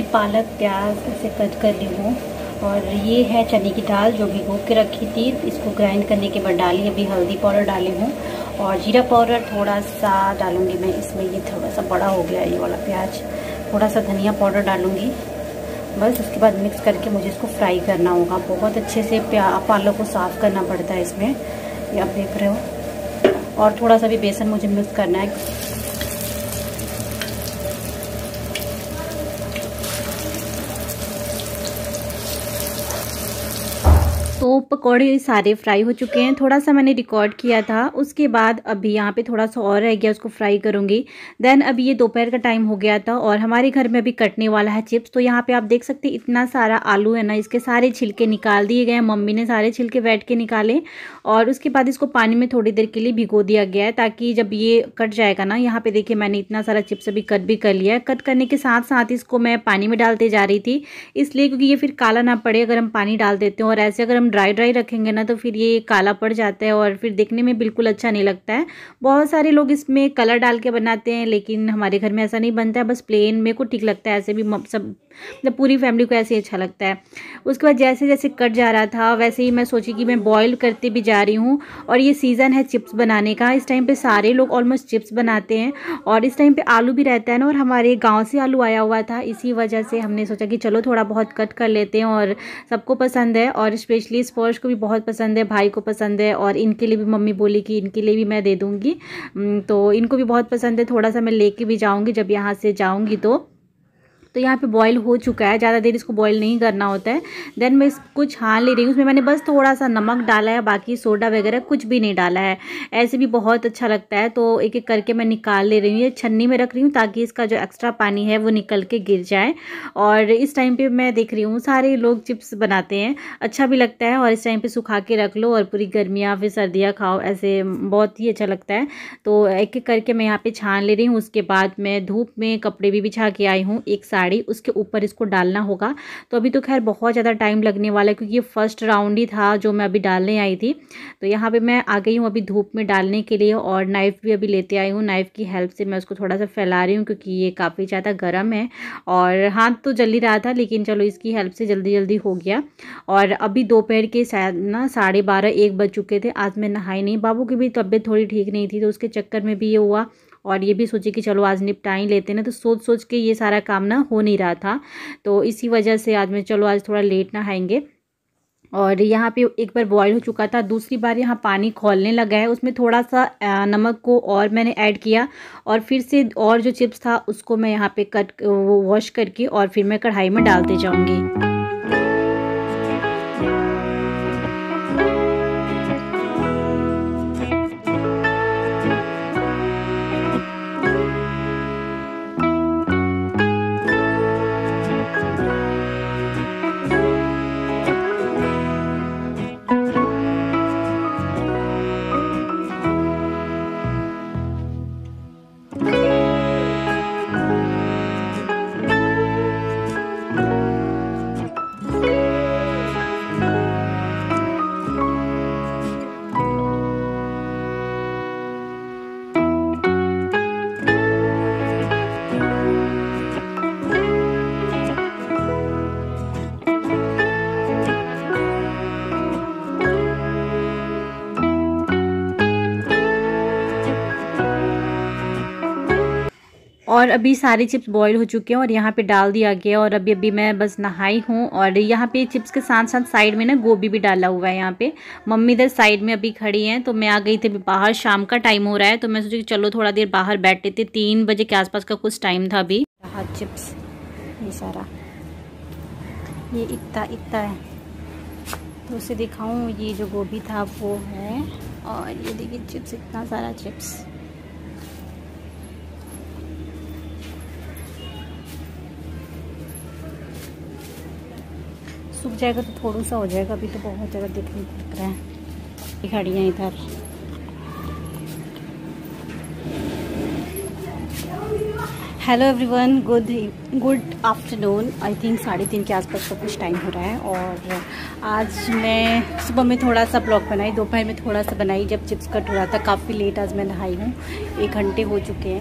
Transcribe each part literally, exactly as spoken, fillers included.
पालक प्याज ऐसे कट कर ली हूँ। और ये है चने की दाल जो भिगो के रखी थी, इसको ग्राइंड करने के बाद डाली। अभी हल्दी पाउडर डाली हूँ और जीरा पाउडर थोड़ा सा डालूँगी मैं इसमें। ये थोड़ा सा बड़ा हो गया ये वाला प्याज। थोड़ा सा धनिया पाउडर डालूँगी बस। उसके बाद मिक्स करके मुझे इसको फ्राई करना होगा। बहुत अच्छे से प्या पालक को साफ़ करना पड़ता है इसमें, ये आप देख रहे हो। और थोड़ा सा भी बेसन मुझे मिक्स करना है। तो पकौड़े सारे फ्राई हो चुके हैं। थोड़ा सा मैंने रिकॉर्ड किया था, उसके बाद अभी यहाँ पे थोड़ा सा और रह गया, उसको फ्राई करूँगी। देन अभी ये दोपहर का टाइम हो गया था और हमारे घर में अभी कटने वाला है चिप्स। तो यहाँ पे आप देख सकते हैं इतना सारा आलू है ना, इसके सारे छिलके निकाल दिए गए हैं। मम्मी ने सारे छिलके बैठ के निकाले और उसके बाद इसको पानी में थोड़ी देर के लिए भिगो दिया गया है, ताकि जब ये कट जाएगा ना। यहाँ पे देखिए मैंने इतना सारा चिप्स अभी कट भी कर लिया है। कट करने के साथ साथ इसको मैं पानी में डालते जा रही थी, इसलिए क्योंकि ये फिर काला ना पड़े अगर हम पानी डाल देते हैं। और ऐसे अगर हम ड्राई ड्राई रखेंगे ना तो फिर ये काला पड़ जाता है और फिर देखने में बिल्कुल अच्छा नहीं लगता है। बहुत सारे लोग इसमें कलर डाल के बनाते हैं, लेकिन हमारे घर में ऐसा नहीं बनता है, बस प्लेन मेरे को ठीक लगता है। ऐसे भी सब मतलब पूरी फैमिली को ऐसे ही अच्छा लगता है। उसके बाद जैसे जैसे कट जा रहा था वैसे ही मैं सोची कि मैं बॉईल करते भी जा रही हूँ। और ये सीज़न है चिप्स बनाने का, इस टाइम पे सारे लोग ऑलमोस्ट चिप्स बनाते हैं और इस टाइम पे आलू भी रहता है ना। और हमारे गांव से आलू आया हुआ था, इसी वजह से हमने सोचा कि चलो थोड़ा बहुत कट कर लेते हैं। और सबको पसंद है और स्पेशली स्पर्श को भी बहुत पसंद है, भाई को पसंद है और इनके लिए भी मम्मी बोली कि इनके लिए भी मैं दे दूँगी। तो इनको भी बहुत पसंद है। थोड़ा सा मैं लेके भी जाऊँगी जब यहाँ से जाऊँगी तो तो यहाँ पे बॉईल हो चुका है, ज़्यादा देर इसको बॉईल नहीं करना होता है। देन मैं इसको छान ले रही हूँ। उसमें मैंने बस थोड़ा सा नमक डाला है, बाकी सोडा वगैरह कुछ भी नहीं डाला है। ऐसे भी बहुत अच्छा लगता है। तो एक एक करके मैं निकाल ले रही हूँ, ये छन्नी में रख रही हूँ ताकि इसका जो एक्स्ट्रा पानी है वो निकल के गिर जाए। और इस टाइम पर मैं देख रही हूँ सारे लोग चिप्स बनाते हैं, अच्छा भी लगता है। और इस टाइम पर सुखा के रख लो और पूरी गर्मियाँ फिर सर्दियाँ खाओ, ऐसे बहुत ही अच्छा लगता है। तो एक एक करके मैं यहाँ पर छान ले रही हूँ। उसके बाद मैं धूप में कपड़े भी बिछा के आई हूँ, एक साड़ी, उसके ऊपर इसको डालना होगा। तो अभी तो खैर बहुत ज़्यादा टाइम लगने वाला है क्योंकि ये फर्स्ट राउंड ही था जो मैं अभी डालने आई थी। तो यहाँ पे मैं आ गई हूँ अभी धूप में डालने के लिए और नाइफ़ भी अभी लेते आई हूँ। नाइफ़ की हेल्प से मैं उसको थोड़ा सा फैला रही हूँ क्योंकि ये काफ़ी ज़्यादा गर्म है और हाथ तो जल ही रहा था, लेकिन चलो इसकी हेल्प से जल्दी जल्दी हो गया। और अभी दोपहर के शायद ना साढ़े बारह एक बज चुके थे। आज मैं नहाई नहीं, बाबू की भी तबीयत थोड़ी ठीक नहीं थी तो उसके चक्कर में भी ये हुआ। और ये भी सोचे कि चलो आज निपटा ही लेते ना, तो सोच सोच के ये सारा काम ना हो नहीं रहा था। तो इसी वजह से आज मैं चलो आज थोड़ा लेट नहाएंगे। और यहाँ पे एक बार बॉईल हो चुका था, दूसरी बार यहाँ पानी खौलने लगा है। उसमें थोड़ा सा नमक को और मैंने ऐड किया और फिर से और जो चिप्स था उसको मैं यहाँ पे कट वो वॉश करके और फिर मैं कढ़ाई में डालते जाऊँगी। और अभी सारे चिप्स बॉईल हो चुके हैं और यहाँ पे डाल दिया गया। और अभी अभी मैं बस नहाई हूँ और यहाँ पे चिप्स के साथ साथ साइड में ना गोभी भी डाला हुआ है। यहाँ पे मम्मी इधर साइड में अभी खड़ी हैं, तो मैं आ गई थी बाहर। शाम का टाइम हो रहा है तो मैं सोची चलो थोड़ा देर बाहर बैठे थे, तीन बजे के आसपास का कुछ टाइम था अभी। रहा चिप्स ये सारा, ये इतना इतना है तो उसे दिखाऊँ। ये जो गोभी था वो है और ये देखिए चिप्स, इतना सारा चिप्स। सूख जाएगा तो थोड़ा सा हो जाएगा, अभी तो बहुत ज़्यादा देखने को लग रहा है। खड़ी हैं इधर। Hello everyone, good good afternoon. I think साढ़े तीन के आसपास का कुछ टाइम हो रहा है। और आज मैं सुबह में थोड़ा सा ब्लॉग बनाई, दोपहर में थोड़ा सा बनाई जब चिप्स कट हो रहा था। काफ़ी लेट आज मैं नहाई हूँ, एक घंटे हो चुके हैं।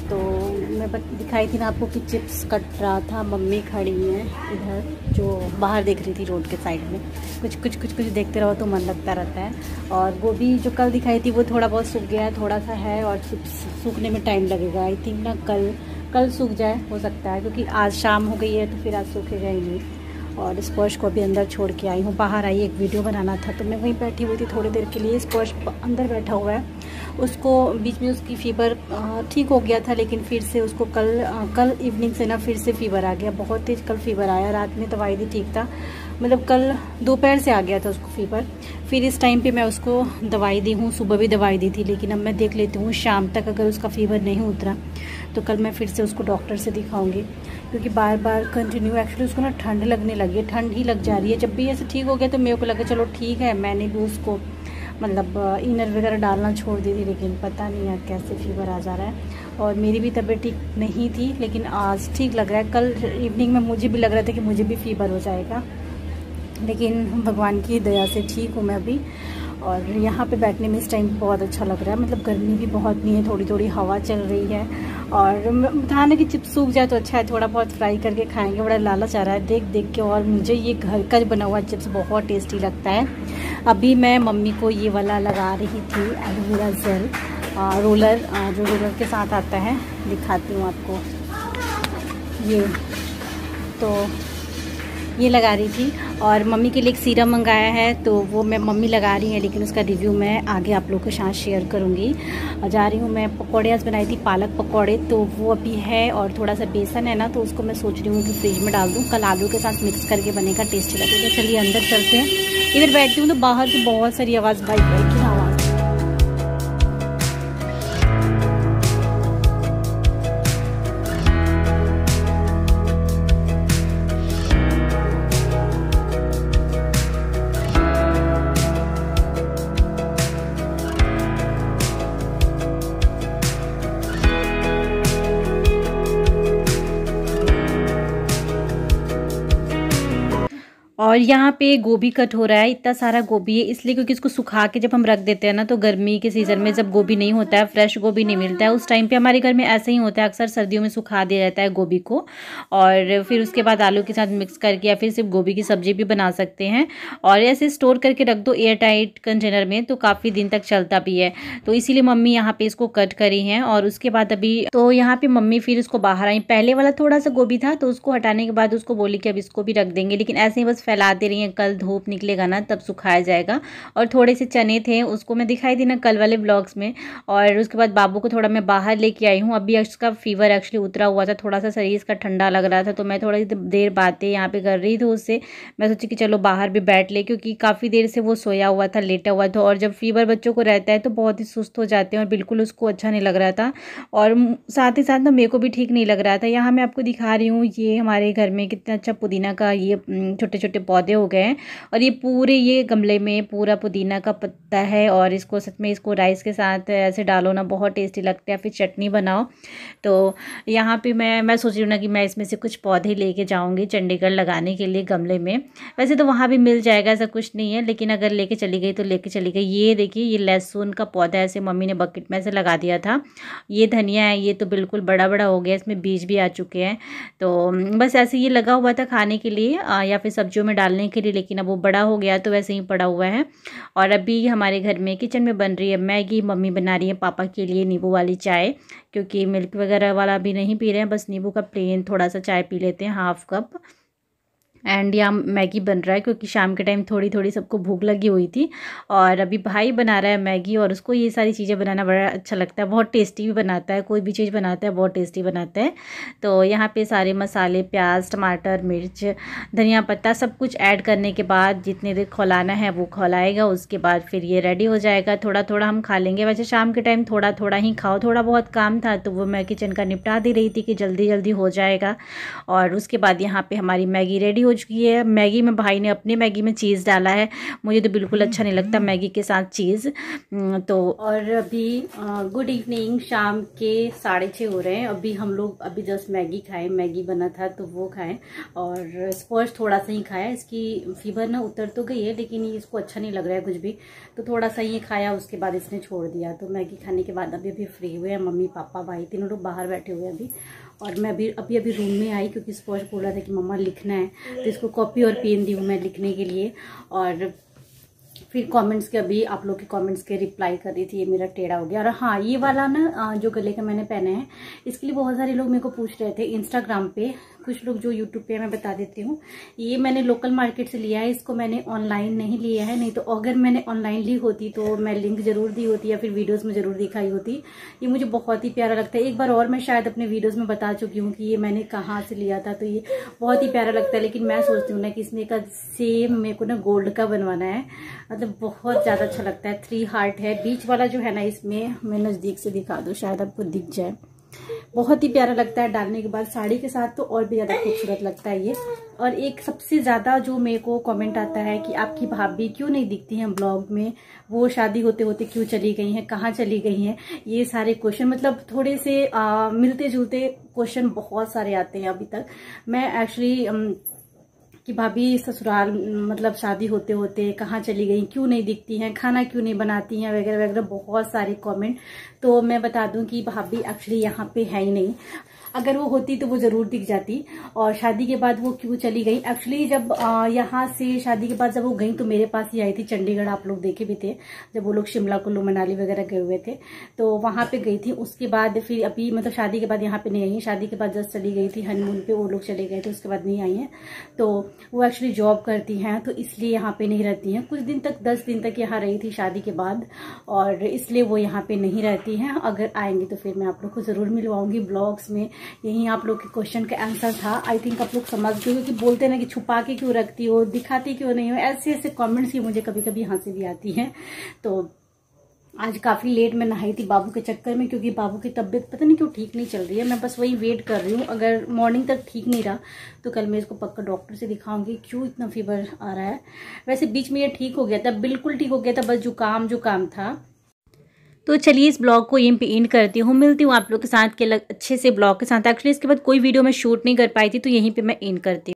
तो मैं दिखाई थी ना आपको कि चिप्स कट रहा था। मम्मी खड़ी है इधर जो बाहर देख रही थी रोड के साइड में। कुछ कुछ कुछ कुछ देखते रहो तो मन लगता रहता है। और गोभी जो कल दिखाई थी वो थोड़ा बहुत सूख गया है, थोड़ा सा है और चिप्स सूखने में टाइम लगेगा। आई थिंक ना कल कल सूख जाए, हो सकता है, क्योंकि आज शाम हो गई है तो फिर आज सूखेगा ही नहीं। और स्पर्श को अभी अंदर छोड़ के आई हूँ। बाहर आई एक वीडियो बनाना था तो मैं वहीं बैठी हुई थी थोड़ी देर के लिए। स्पर्श अंदर बैठा हुआ है, उसको बीच में उसकी फ़ीवर ठीक हो गया था, लेकिन फिर से उसको कल कल इवनिंग से ना फिर से फ़ीवर आ गया। बहुत तेज़ कल फ़ीवर आया। रात में दवाई दी ठीक था, मतलब कल दोपहर से आ गया था उसको फ़ीवर। फिर इस टाइम पे मैं उसको दवाई दी हूँ, सुबह भी दवाई दी थी, लेकिन अब मैं देख लेती हूँ शाम तक अगर उसका फ़ीवर नहीं उतरा तो कल मैं फिर से उसको डॉक्टर से दिखाऊंगी, क्योंकि बार बार कंटिन्यू एक्चुअली उसको ना ठंड लगने लगी है, ठंड ही लग जा रही है। जब भी ऐसे ठीक हो गया तो मेरे को लगा चलो ठीक है, मैंने भी उसको मतलब इनर वगैरह डालना छोड़ दी थी, लेकिन पता नहीं यार कैसे फीवर आ जा रहा है। और मेरी भी तबीयत ठीक नहीं थी, लेकिन आज ठीक लग रहा है। कल इवनिंग में मुझे भी लग रहा था कि मुझे भी फीवर हो जाएगा, लेकिन भगवान की दया से ठीक हूँ मैं अभी। और यहाँ पे बैठने में इस टाइम बहुत अच्छा लग रहा है, मतलब गर्मी भी बहुत नहीं है, थोड़ी थोड़ी हवा चल रही है। और था ना कि चिप्स सूख जाए तो अच्छा है, थोड़ा बहुत फ्राई करके खाएंगे, बड़ा लालच आ रहा है देख देख के। और मुझे ये घर का बना हुआ चिप्स बहुत टेस्टी लगता है। अभी मैं मम्मी को ये वाला लगा रही थी एलोवेरा जेल रोलर, जो रोलर के साथ आता है, दिखाती हूँ आपको। ये तो ये लगा रही थी। और मम्मी के लिए एक सीरम मंगाया है तो वो मैं मम्मी लगा रही है, लेकिन उसका रिव्यू मैं आगे आप लोगों के साथ शेयर करूँगी। जा रही हूँ मैं, पकौड़े आज बनाई थी पालक पकौड़े, तो वो अभी है। और थोड़ा सा बेसन है ना, तो उसको मैं सोच रही हूँ कि फ्रिज में डाल दूँ, कल आलू के साथ मिक्स करके बनेगा, टेस्टी लगेगा। चलिए अंदर चलते हैं। इधर बैठती हूँ तो बाहर से बहुत सारी आवाज़, बाइक बाइक की आवाज़। और यहाँ पे गोभी कट हो रहा है, इतना सारा गोभी है इसलिए क्योंकि इसको सुखा के जब हम रख देते हैं ना, तो गर्मी के सीज़न में जब गोभी नहीं होता है, फ्रेश गोभी नहीं मिलता है, उस टाइम पे हमारे घर में ऐसा ही होता है। अक्सर सर्दियों में सुखा दिया जाता है गोभी को, और फिर उसके बाद आलू के साथ मिक्स करके या फिर सिर्फ गोभी की सब्जी भी बना सकते हैं। और ऐसे स्टोर करके रख दो एयर टाइट कंटेनर में तो काफ़ी दिन तक चलता भी है। तो इसीलिए मम्मी यहाँ पे इसको कट करी हैं। और उसके बाद अभी तो यहाँ पे मम्मी फिर उसको बाहर आई। पहले वाला थोड़ा सा गोभी था तो उसको हटाने के बाद उसको बोली कि अब इसको भी रख देंगे, लेकिन ऐसे ही बस फैला दे रही हैं। कल धूप निकलेगा ना तब सुखाया जाएगा। और थोड़े से चने थे, उसको मैं दिखाई दी ना कल वाले ब्लॉग्स में। और उसके बाद बाबू को थोड़ा मैं बाहर लेके आई हूँ। अभी उसका फीवर एक्चुअली उतरा हुआ था, थोड़ा सा शरीर इसका ठंडा लग रहा था, तो मैं थोड़ी देर बातें यहाँ पे कर रही थी उससे। मैं सोची कि चलो बाहर भी बैठ ले, क्योंकि काफ़ी देर से वो सोया हुआ था, लेटा हुआ था। और जब फीवर बच्चों को रहता है तो बहुत ही सुस्त हो जाते हैं और बिल्कुल उसको अच्छा नहीं लग रहा था। और साथ ही साथ ना मेरे को भी ठीक नहीं लग रहा था। यहाँ मैं आपको दिखा रही हूँ, ये हमारे घर में कितना अच्छा पुदीना का ये छोटे छोटे पौधे हो गए हैं। और ये पूरे ये गमले में पूरा पुदीना का पत्ता है। और इसको सच में इसको राइस के साथ ऐसे डालो ना, बहुत टेस्टी लगता है। फिर चटनी बनाओ। तो यहाँ पे मैं मैं सोच रही हूँ ना कि मैं इसमें से कुछ पौधे लेके जाऊँगी चंडीगढ़ लगाने के लिए गमले में। वैसे तो वहाँ भी मिल जाएगा, ऐसा कुछ नहीं है, लेकिन अगर लेके चली गई तो लेके चली गई। ये देखिए, ये लहसुन का पौधा ऐसे मम्मी ने बकेट में से लगा दिया था। ये धनिया है, ये तो बिल्कुल बड़ा बड़ा हो गया, इसमें बीज भी आ चुके हैं। तो बस ऐसे ये लगा हुआ था खाने के लिए या फिर सब्जियों में डालने के लिए, लेकिन अब वो बड़ा हो गया तो वैसे ही पड़ा हुआ है। और अभी हमारे घर में किचन में बन रही है मैगी। मम्मी बना रही है पापा के लिए नींबू वाली चाय, क्योंकि मिल्क वगैरह वाला भी नहीं पी रहे हैं, बस नींबू का प्लेन थोड़ा सा चाय पी लेते हैं, हाफ कप। एंड यहाँ मैगी बन रहा है, क्योंकि शाम के टाइम थोड़ी थोड़ी सबको भूख लगी हुई थी। और अभी भाई बना रहा है मैगी, और उसको ये सारी चीज़ें बनाना बड़ा अच्छा लगता है, बहुत टेस्टी भी बनाता है। कोई भी चीज़ बनाता है बहुत टेस्टी बनाता है। तो यहाँ पे सारे मसाले, प्याज, टमाटर, मिर्च, धनिया पत्ता सब कुछ ऐड करने के बाद जितनी देर खौलाना है वो खौलाएगा, उसके बाद फिर ये रेडी हो जाएगा। थोड़ा थोड़ा हम खा लेंगे। वैसे शाम के टाइम थोड़ा थोड़ा ही खाओ, थोड़ा बहुत काम था तो वो मैं किचन का निपटा दे रही थी कि जल्दी जल्दी हो जाएगा। और उसके बाद यहाँ पर हमारी मैगी रेडी हो चुकी है। मैगी में भाई ने अपने मैगी में चीज़ डाला है, मुझे तो बिल्कुल अच्छा नहीं लगता मैगी के साथ चीज़। तो और अभी गुड इवनिंग, शाम के साढ़े छः हो रहे हैं। अभी हम लोग अभी जस्ट मैगी खाएँ, मैगी बना था तो वो खाएँ और स्पॉज थोड़ा सा ही खाया। इसकी फीवर ना उतर तो गई है लेकिन ये इसको अच्छा नहीं लग रहा है कुछ भी, तो थोड़ा सा ही खाया, उसके बाद इसने छोड़ दिया। तो मैगी खाने के बाद अभी अभी फ्री हुए हैं, मम्मी पापा भाई तीनों लोग बाहर बैठे हुए हैं अभी। और मैं अभी अभी अभी रूम में आई क्योंकि स्पॉज बोल रहा था कि मम्मा लिखना है, तो इसको कॉपी और पेन दी हूँ मैं लिखने के लिए। और फिर कमेंट्स के अभी आप लोग के कमेंट्स के रिप्लाई कर रही थी। ये मेरा टेढ़ा हो गया। और हाँ, ये वाला ना जो गले का मैंने पहना है, इसके लिए बहुत सारे लोग मेरे को पूछ रहे थे इंस्टाग्राम पे, कुछ लोग जो यूट्यूब पे, मैं बता देती हूँ। ये मैंने लोकल मार्केट से लिया है, इसको मैंने ऑनलाइन नहीं लिया है, नहीं तो अगर मैंने ऑनलाइन ली होती तो मैं लिंक जरूर दी होती या फिर वीडियोस में जरूर दिखाई होती। ये मुझे बहुत ही प्यारा लगता है। एक बार और मैं शायद अपने वीडियोस में बता चुकी हूँ कि ये मैंने कहाँ से लिया था, तो ये बहुत ही प्यारा लगता है। लेकिन मैं सोचती हूँ ना कि इसमें का सेम मेरे को ना गोल्ड का बनवाना है, मतलब बहुत ज्यादा अच्छा लगता है। थ्री हार्ट है, बीच वाला जो है ना, इसमें मैं नजदीक से दिखा दूँ शायद आपको दिख जाए, बहुत ही प्यारा लगता है डालने के बाद साड़ी के साथ, तो और भी ज्यादा खूबसूरत लगता है ये। और एक सबसे ज्यादा जो मेरे को कमेंट आता है कि आपकी भाभी क्यों नहीं दिखती हैं ब्लॉग में, वो शादी होते होते क्यों चली गई हैं, कहाँ चली गई हैं, ये सारे क्वेश्चन, मतलब थोड़े से आ, मिलते जुलते क्वेश्चन बहुत सारे आते हैं अभी तक। मैं एक्चुअली कि भाभी ससुराल मतलब शादी होते होते कहाँ चली गई, क्यों नहीं दिखती हैं, खाना क्यों नहीं बनाती हैं, वगैरह वगैरह बहुत सारे कमेंट। तो मैं बता दूं कि भाभी एक्चुअली यहाँ पे है ही नहीं, अगर वो होती तो वो जरूर दिख जाती। और शादी के बाद वो क्यों चली गई, एक्चुअली जब यहाँ से शादी के बाद जब वो गई तो मेरे पास ही आई थी चंडीगढ़, आप लोग देखे भी थे जब वो लोग शिमला कुल्लू मनाली वगैरह गए हुए थे, तो वहां पे गई थी। उसके बाद फिर अभी मतलब शादी के बाद यहाँ पे नहीं आई है, शादी के बाद जस्ट चली गई थी हनीमून पे, वो लोग चले गए थे, उसके बाद नहीं आई है। तो वो एक्चुअली जॉब करती हैं तो इसलिए यहाँ पे नहीं रहती हैं। कुछ दिन तक, दस दिन तक यहाँ रही थी शादी के बाद, और इसलिए वो यहाँ पे नहीं रहती हैं। अगर आएंगी तो फिर मैं आप लोग को जरूर मिलवाऊंगी ब्लॉग्स में। यही आप लोग के क्वेश्चन का आंसर था। आई थिंक आप लोग समझ गए हो कि बोलते हैं ना कि छुपा के क्यों रखती हो, दिखाती क्यों नहीं हो, ऐसे ऐसे कमेंट्स ही मुझे कभी कभी हंसी भी आती है। तो आज काफी लेट मैं नहाई थी बाबू के चक्कर में, क्योंकि बाबू की तबीयत पता नहीं क्यों ठीक नहीं चल रही है। मैं बस वही वेट कर रही हूँ, अगर मॉर्निंग तक ठीक नहीं रहा तो कल मैं इसको पक्का डॉक्टर से दिखाऊंगी क्यों इतना फीवर आ रहा है। वैसे बीच में ये ठीक हो गया था, बिल्कुल ठीक हो गया था, बस जुकाम जुकाम था। तो चलिए इस ब्लॉग को यहीं पे एंड करती हूँ, मिलती हूँ आप लोग के साथ के अच्छे से ब्लॉग के साथ। एक्चुअली इसके बाद कोई वीडियो मैं शूट नहीं कर पाई थी, तो यहीं पे मैं एंड करती हूँ।